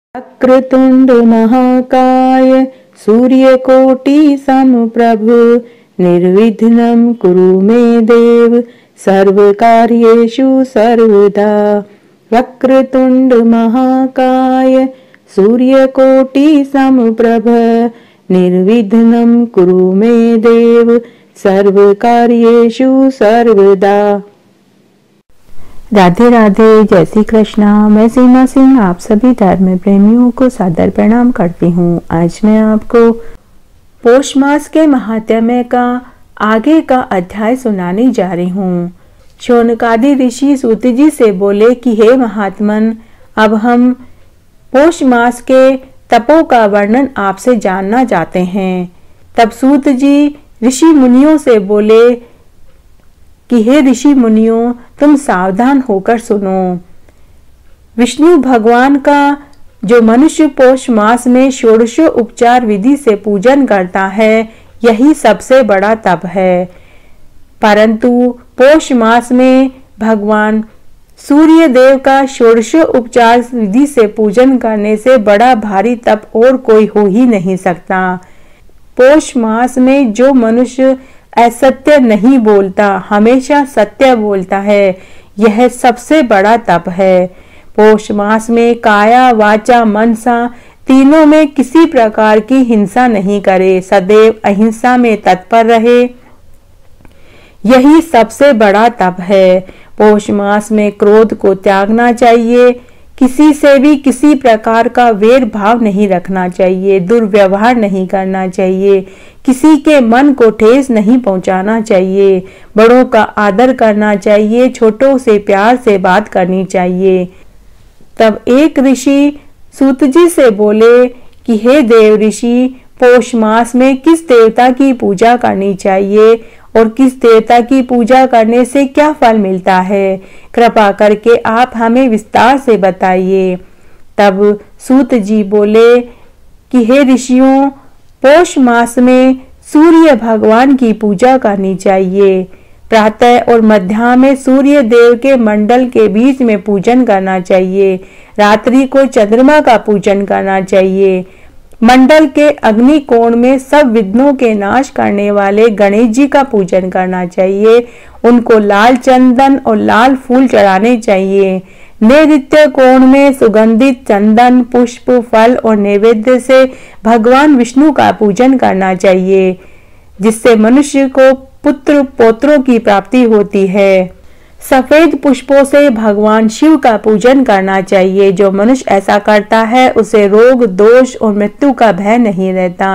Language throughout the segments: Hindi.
वक्रतुंड महाकाय सूर्यकोटि समप्रभ निर्विघ्नं कुरु मे देव सर्वकार्येषु सर्वदा। वक्रतुंड महाकाय सूर्यकोटि समप्रभ निर्विघ्नं कुरु मे देव सर्वकार्येषु सर्वदा। राधे राधे, जय श्री कृष्णा। मैं सीमा सिंह आप सभी धर्म प्रेमियों को सादर प्रणाम करती हूँ। आज मैं आपको पौष मास के महात्म्य का आगे का अध्याय सुनाने जा रही हूँ। शौनकादि ऋषि सूत जी से बोले कि हे महात्मन, अब हम पौष मास के तपों का वर्णन आपसे जानना चाहते हैं। तब सूत जी ऋषि मुनियों से बोले कि हे ऋषि मुनियों, तुम सावधान होकर सुनो। विष्णु भगवान का जो मनुष्य पौष मास में षोडशो उपचार विधि से पूजन करता है, यही सबसे बड़ा तप है। परंतु पौष मास में भगवान सूर्य देव का षोडशो उपचार विधि से पूजन करने से बड़ा भारी तप और कोई हो ही नहीं सकता। पौष मास में जो मनुष्य असत्य नहीं बोलता, हमेशा सत्य बोलता है, यह सबसे बड़ा तप है। पौष मास में काया वाचा मनसा तीनों में किसी प्रकार की हिंसा नहीं करे, सदैव अहिंसा में तत्पर रहे, यही सबसे बड़ा तप है। पौष मास में क्रोध को त्यागना चाहिए, किसी से भी किसी प्रकार का वैर भाव नहीं रखना चाहिए, दुर्व्यवहार नहीं करना चाहिए, किसी के मन को ठेस नहीं पहुंचाना चाहिए, बड़ों का आदर करना चाहिए, छोटों से प्यार से बात करनी चाहिए। तब एक ऋषि सूत जी से बोले कि हे देव ऋषि, पौष मास में किस देवता की पूजा करनी चाहिए और किस देवता की पूजा करने से क्या फल मिलता है, कृपा करके आप हमें विस्तार से बताइए। तब सूत जी बोले कि हे ऋषियों, पौष मास में सूर्य भगवान की पूजा करनी चाहिए। प्रातः और मध्याह्न में सूर्य देव के मंडल के बीच में पूजन करना चाहिए। रात्रि को चंद्रमा का पूजन करना चाहिए। मंडल के अग्नि कोण में सब विघ्नों के नाश करने वाले गणेश जी का पूजन करना चाहिए। उनको लाल चंदन और लाल फूल चढ़ाने चाहिए। नैऋत्य कोण में सुगंधित चंदन, पुष्प, फल और नैवेद्य से भगवान विष्णु का पूजन करना चाहिए, जिससे मनुष्य को पुत्र पौत्रों की प्राप्ति होती है। सफेद पुष्पों से भगवान शिव का पूजन करना चाहिए। जो मनुष्य ऐसा करता है, उसे रोग, दोष और मृत्यु का भय नहीं रहता।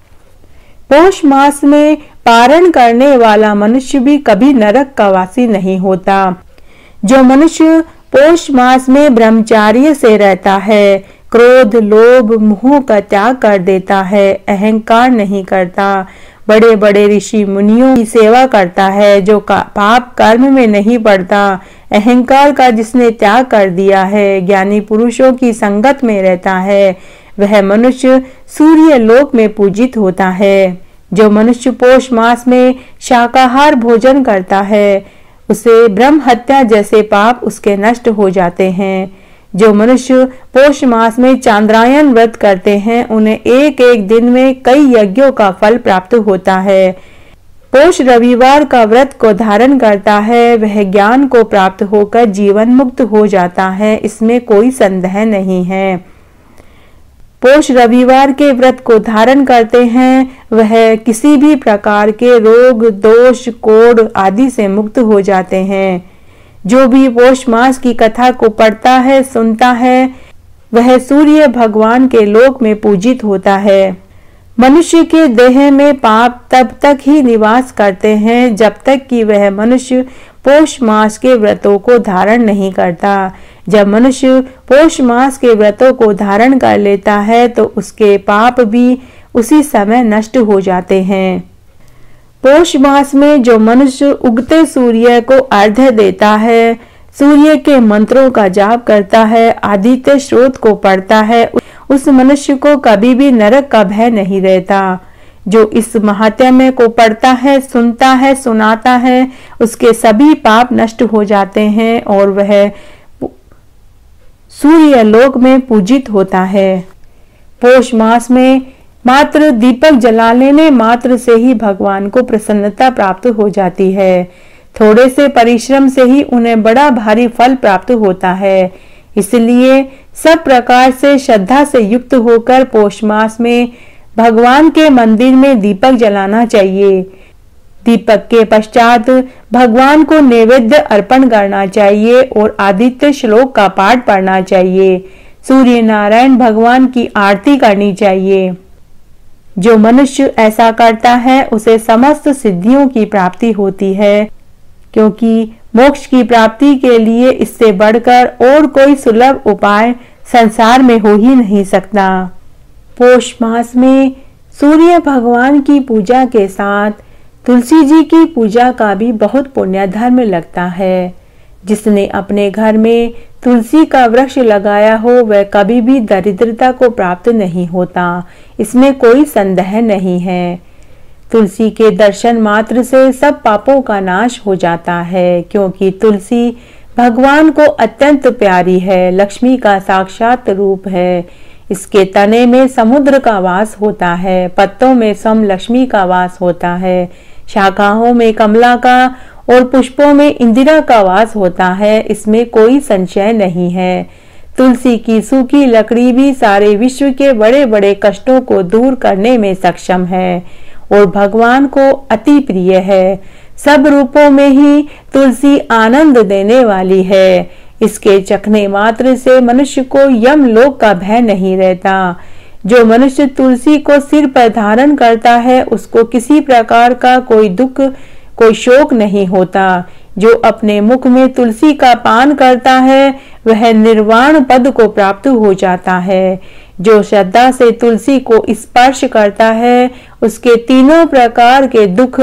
पौष मास में पारण करने वाला मनुष्य भी कभी नरक का वासी नहीं होता। जो मनुष्य पौष मास में ब्रह्मचार्य से रहता है, क्रोध, लोभ, मोह का त्याग कर देता है, अहंकार नहीं करता, बड़े बड़े ऋषि मुनियों की सेवा करता है, जो पाप कर्म में नहीं पड़ता, अहंकार का जिसने त्याग कर दिया है, ज्ञानी पुरुषों की संगत में रहता है, वह मनुष्य सूर्य लोक में पूजित होता है। जो मनुष्य पौष मास में शाकाहार भोजन करता है, उसे ब्रह्म हत्या जैसे पाप उसके नष्ट हो जाते हैं। जो मनुष्य पौष मास में चांद्रायन व्रत करते हैं, उन्हें एक एक दिन में कई यज्ञों का फल प्राप्त होता है। पौष रविवार का व्रत को धारण करता है, वह ज्ञान को प्राप्त होकर जीवन मुक्त हो जाता है, इसमें कोई संदेह नहीं है। पौष रविवार के व्रत को धारण करते हैं, वह किसी भी प्रकार के रोग, दोष, कोढ़ आदि से मुक्त हो जाते हैं। जो भी पौष मास की कथा को पढ़ता है, सुनता है, वह सूर्य भगवान के लोक में पूजित होता है। मनुष्य के देह में पाप तब तक ही निवास करते हैं जब तक कि वह मनुष्य पौष मास के व्रतों को धारण नहीं करता। जब मनुष्य पौष मास के व्रतों को धारण कर लेता है, तो उसके पाप भी उसी समय नष्ट हो जाते हैं। पौष मास में जो मनुष्य उगते सूर्य को अर्घ्य देता है, सूर्य के मंत्रों का जाप करता है, आदित्य स्रोत को पढ़ता है, उस मनुष्य को कभी भी नरक का भय नहीं रहता। जो इस महात्म्य को पढ़ता है, सुनता है, सुनाता है, उसके सभी पाप नष्ट हो जाते हैं और वह सूर्य लोक में पूजित होता है। पौष मास में मात्र दीपक जला लेने मात्र से ही भगवान को प्रसन्नता प्राप्त हो जाती है। थोड़े से परिश्रम से ही उन्हें बड़ा भारी फल प्राप्त होता है। इसलिए सब प्रकार से श्रद्धा से युक्त होकर पौष मास में भगवान के मंदिर में दीपक जलाना चाहिए। दीपक के पश्चात भगवान को नैवेद्य अर्पण करना चाहिए और आदित्य श्लोक का पाठ पढ़ना चाहिए। सूर्य नारायण भगवान की आरती करनी चाहिए। जो मनुष्य ऐसा करता है उसे समस्त सिद्धियों की प्राप्ति होती है, क्योंकि मोक्ष की प्राप्ति के लिए इससे बढ़कर और कोई सुलभ उपाय संसार में हो ही नहीं सकता। पौष मास में सूर्य भगवान की पूजा के साथ तुलसी जी की पूजा का भी बहुत पुण्य धर्म लगता है। जिसने अपने घर में तुलसी का वृक्ष लगाया हो वह कभी भी दरिद्रता को प्राप्त नहीं होता, इसमें कोई संदेह नहीं है। तुलसी के दर्शन मात्र से सब पापों का नाश हो जाता है, क्योंकि तुलसी भगवान को अत्यंत प्यारी है, लक्ष्मी का साक्षात रूप है। इसके तने में समुद्र का वास होता है, पत्तों में सम लक्ष्मी का वास होता है, शाखाओं में कमला का और पुष्पों में इंदिरा का वास होता है, इसमें कोई संशय नहीं है। तुलसी की सूखी लकड़ी भी सारे विश्व के बड़े बड़े कष्टों को दूर करने में सक्षम है और भगवान को अति प्रिय है। सब रूपों में ही तुलसी आनंद देने वाली है। इसके चखने मात्र से मनुष्य को यमलोक का भय नहीं रहता। जो मनुष्य तुलसी को सिर पर धारण करता है उसको किसी प्रकार का कोई दुख कोई शोक नहीं होता। जो अपने मुख में तुलसी का पान करता है वह निर्वाण पद को प्राप्त हो जाता है। जो श्रद्धा से तुलसी को स्पर्श करता है उसके तीनों प्रकार के दुख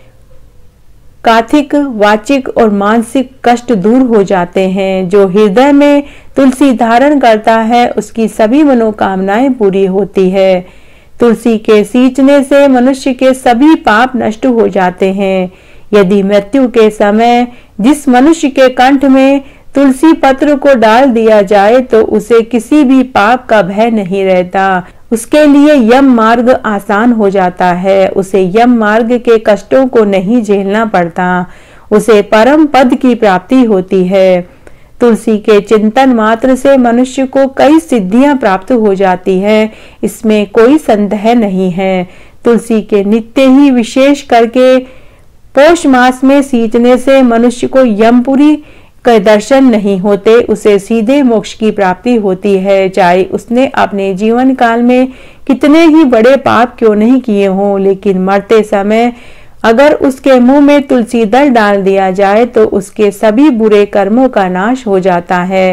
काथिक, वाचिक और मानसिक कष्ट दूर हो जाते हैं। जो हृदय में तुलसी धारण करता है उसकी सभी मनोकामनाएं पूरी होती है। तुलसी के सींचने से मनुष्य के सभी पाप नष्ट हो जाते हैं। यदि मृत्यु के समय जिस मनुष्य के कंठ में तुलसी पत्र को डाल दिया जाए तो उसे किसी भी पाप का भय नहीं रहता। उसके लिए यम मार्ग आसान हो जाता है। उसे यम मार्ग के कष्टों को नहीं झेलना पड़ता। उसे परम पद की प्राप्ति होती है। तुलसी के चिंतन मात्र से मनुष्य को कई सिद्धियां प्राप्त हो जाती है, इसमें कोई संदेह नहीं है। तुलसी के नित्य ही विशेष करके पौष मास में सींचने से मनुष्य को यमपुरी के दर्शन नहीं होते, उसे सीधे मोक्ष की प्राप्ति होती है। चाहे उसने अपने जीवन काल में कितने ही बड़े पाप क्यों नहीं किए हों, लेकिन मरते समय अगर उसके मुंह में तुलसी दल डाल दिया जाए तो उसके सभी बुरे कर्मों का नाश हो जाता है।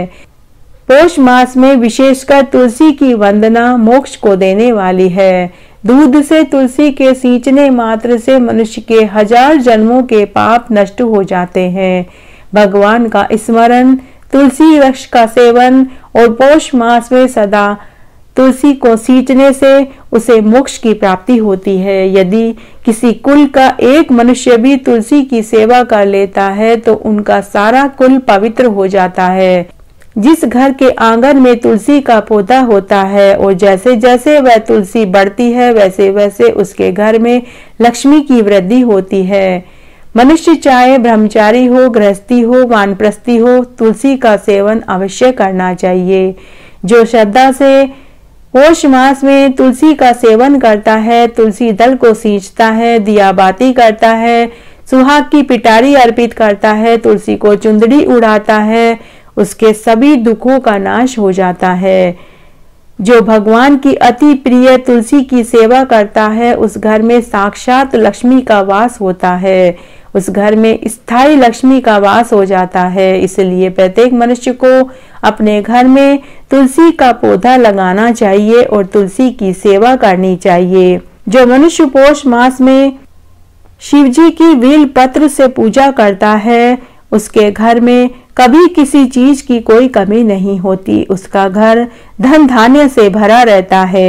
पौष मास में विशेषकर तुलसी की वंदना मोक्ष को देने वाली है। दूध से तुलसी के सींचने मात्र से मनुष्य के 1000 जन्मों के पाप नष्ट हो जाते हैं। भगवान का स्मरण, तुलसी वृक्ष का सेवन और पौष मास में सदा तुलसी को सींचने से उसे मोक्ष की प्राप्ति होती है। यदि किसी कुल का एक मनुष्य भी तुलसी की सेवा कर लेता है तो उनका सारा कुल पवित्र हो जाता है। जिस घर के आंगन में तुलसी का पौधा होता है और जैसे जैसे वह तुलसी बढ़ती है वैसे वैसे उसके घर में लक्ष्मी की वृद्धि होती है। मनुष्य चाहे ब्रह्मचारी हो, गृहस्थी हो, वानप्रस्थी हो, तुलसी का सेवन अवश्य करना चाहिए। जो श्रद्धा से पौष मास में तुलसी का सेवन करता है, तुलसी दल को सींचता है, दिया बाती करता है, सुहाग की पिटारी अर्पित करता है, तुलसी को चुंदड़ी उड़ाता है, उसके सभी दुखों का नाश हो जाता है। जो भगवान की अति प्रिय तुलसी की सेवा करता है उस घर में साक्षात लक्ष्मी का वास होता है। उस घर में स्थायी लक्ष्मी का वास हो जाता है। इसलिए प्रत्येक मनुष्य को अपने घर में तुलसी का पौधा लगाना चाहिए और तुलसी की सेवा करनी चाहिए। जो मनुष्य पौष मास में शिवजी की बेल पत्र से पूजा करता है उसके घर में कभी किसी चीज की कोई कमी नहीं होती। उसका घर धन धान्य से भरा रहता है।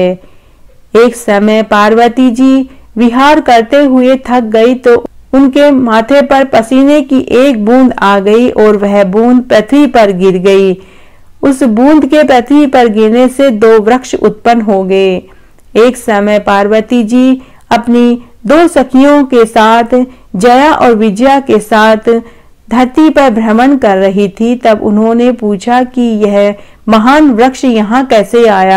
एक समय पार्वती जी विहार करते हुए थक गई तो उनके माथे पर पसीने की एक बूंद आ गई और वह बूंद पृथ्वी पर गिर गई। उस बूंद के पृथ्वी पर गिरने से 2 वृक्ष उत्पन्न हो गए। एक समय पार्वती जी अपनी 2 सखियों के साथ, जया और विजया के साथ धरती पर भ्रमण कर रही थी। तब उन्होंने पूछा कि यह महान वृक्ष यहाँ कैसे आया?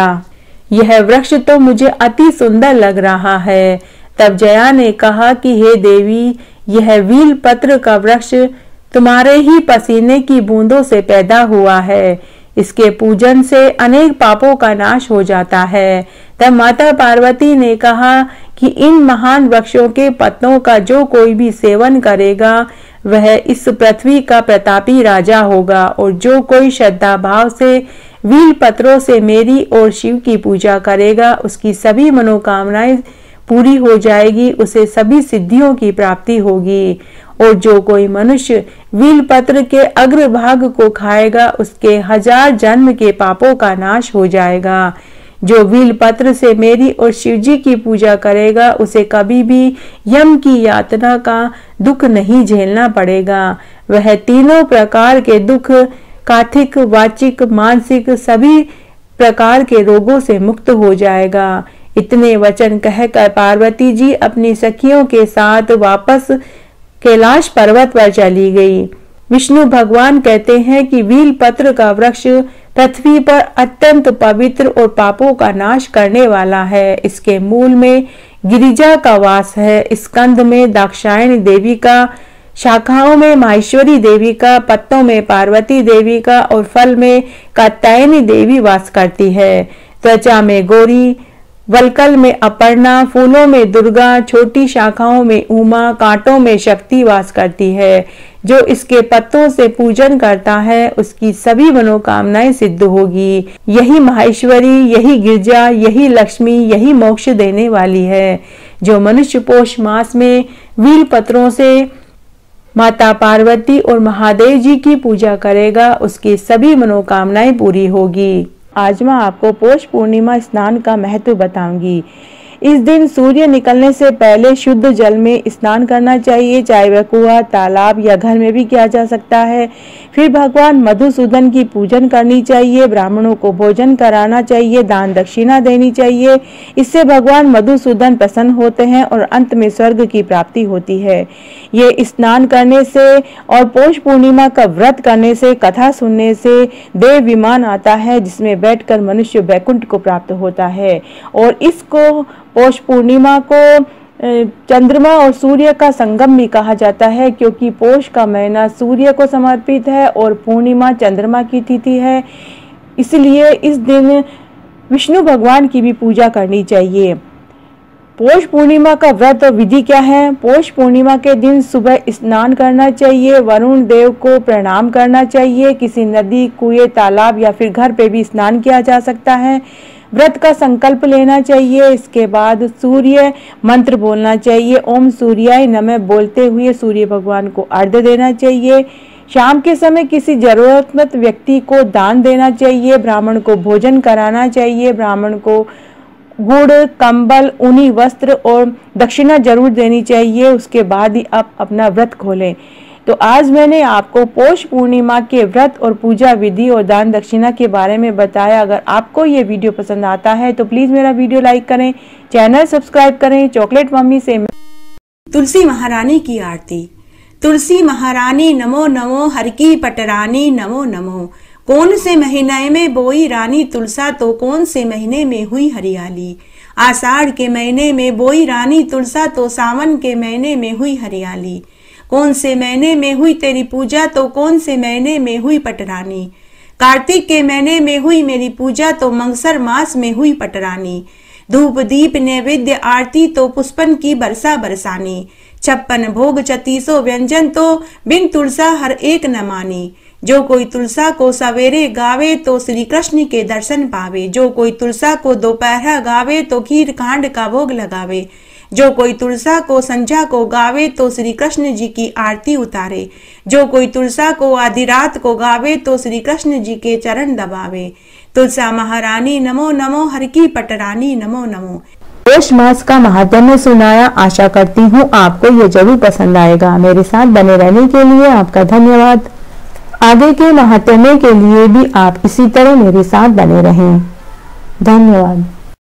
यह वृक्ष तो मुझे अति सुंदर लग रहा है। तब जया ने कहा कि हे देवी, यह वील पत्र का वृक्ष तुम्हारे ही पसीने की बूंदों से पैदा हुआ है। इसके पूजन से अनेक पापों का नाश हो जाता है। तब माता पार्वती ने कहा कि इन महान वृक्षों के पत्तों का जो कोई भी सेवन करेगा वह इस पृथ्वी का प्रतापी राजा होगा, और जो कोई श्रद्धा भाव से वील पत्रों से मेरी और शिव की पूजा करेगा उसकी सभी मनोकामनाएं पूरी हो जाएगी, उसे सभी सिद्धियों की प्राप्ति होगी। और जो कोई मनुष्य वील पत्र के अग्रभाग को खाएगा उसके 1000 जन्म के पापों का नाश हो जाएगा। जो वील पत्र से मेरी और शिवजी की पूजा करेगा उसे कभी भी यम की यातना का दुख नहीं झेलना पड़ेगा। वह तीनों प्रकार के दुख, काथिक, वाचिक, मानसिक, सभी प्रकार के रोगों से मुक्त हो जाएगा। इतने वचन कहकर पार्वती जी अपनी सखियों के साथ वापस कैलाश पर्वत पर चली गई। विष्णु भगवान कहते हैं कि वील पत्र का वृक्ष पृथ्वी पर अत्यंत पवित्र और पापों का नाश करने वाला है। इसके मूल में गिरिजा का वास है, स्कंद में दाक्षायणी देवी का, शाखाओं में माहेश्वरी देवी का, पत्तों में पार्वती देवी का और फल में कात्यायनी देवी वास करती है। त्वचा में गौरी, वलकल में अपर्णा, फूलों में दुर्गा, छोटी शाखाओं में उमा, कांटों में शक्ति वास करती है। जो इसके पत्तों से पूजन करता है उसकी सभी मनोकामनाएं सिद्ध होगी। यही माहेश्वरी, यही गिरजा, यही लक्ष्मी, यही मोक्ष देने वाली है। जो मनुष्य पोष मास में वील पत्रों से माता पार्वती और महादेव जी की पूजा करेगा उसकी सभी मनोकामनाएं पूरी होगी। आज मैं आपको पौष पूर्णिमा स्नान का महत्व बताऊंगी। इस दिन सूर्य निकलने से पहले शुद्ध जल में स्नान करना चाहिए, चाहे वह कुआं, तालाब या घर में भी किया जा सकता है। फिर भगवान मधुसूदन की पूजन करनी चाहिए, ब्राह्मणों को भोजन कराना चाहिए, दान दक्षिणा देनी चाहिए। इससे भगवान मधुसूदन प्रसन्न होते हैं और अंत में स्वर्ग की प्राप्ति होती है। ये स्नान करने से और पौष पूर्णिमा का व्रत करने से, कथा सुनने से देव विमान आता है जिसमें बैठकर मनुष्य वैकुंठ को प्राप्त होता है। और इसको पौष पूर्णिमा को चंद्रमा और सूर्य का संगम भी कहा जाता है, क्योंकि पौष का महीना सूर्य को समर्पित है और पूर्णिमा चंद्रमा की तिथि है। इसलिए इस दिन विष्णु भगवान की भी पूजा करनी चाहिए। पौष पूर्णिमा का व्रत और विधि क्या है? पौष पूर्णिमा के दिन सुबह स्नान करना चाहिए, वरुण देव को प्रणाम करना चाहिए। किसी नदी, कुएं, तालाब या फिर घर पे भी स्नान किया जा सकता है। व्रत का संकल्प लेना चाहिए। इसके बाद सूर्य मंत्र बोलना चाहिए। ओम सूर्याय नमः बोलते हुए सूर्य भगवान को अर्घ्य देना चाहिए। शाम के समय किसी जरूरतमंद व्यक्ति को दान देना चाहिए। ब्राह्मण को भोजन कराना चाहिए। ब्राह्मण को गुड़, कंबल, ऊनी वस्त्र और दक्षिणा जरूर देनी चाहिए। उसके बाद ही आप अपना व्रत खोलें। तो आज मैंने आपको पौष पूर्णिमा के व्रत और पूजा विधि और दान दक्षिणा के बारे में बताया। अगर आपको ये वीडियो पसंद आता है तो प्लीज मेरा वीडियो लाइक करें, चैनल सब्सक्राइब करें। चॉकलेट मम्मी से तुलसी महारानी की आरती। तुलसी महारानी नमो नमो, हर की पटरानी नमो नमो। कौन से महीने में बोई रानी तुलसा, तो कौन से महीने में हुई हरियाली। आषाढ़ के महीने में बोई रानी तुलसा, तो सावन के महीने में हुई हरियाली। कौन से महीने में हुई तेरी पूजा, तो कौन से महीने में हुई पटरानी। कार्तिक के महीने में हुई मेरी पूजा, तो मंगसर मास में हुई पटरानी। धूप दीप नैवेद्य आरती, तो पुष्पन की बरसा बरसानी। 56 भोग 36 व्यंजन, तो बिन तुलसा हर एक न मानी। जो कोई तुलसा को सवेरे गावे, तो श्री कृष्ण के दर्शन पावे। जो कोई तुलसा को दोपहर गावे, तो खीर कांड का भोग लगावे। जो कोई तुलसा को संध्या को गावे, तो श्री कृष्ण जी की आरती उतारे। जो कोई तुलसा को आधी रात को गावे, तो श्री कृष्ण जी के चरण दबावे। तुलसा महारानी नमो नमो, हर की पटरानी नमो नमो। पौष मास का महात्म्य सुनाया। आशा करती हूँ आपको ये जरूर पसंद आएगा। मेरे साथ बने रहने के लिए आपका धन्यवाद। आगे के महात्म्य के लिए भी आप इसी तरह मेरे साथ बने रहें। धन्यवाद।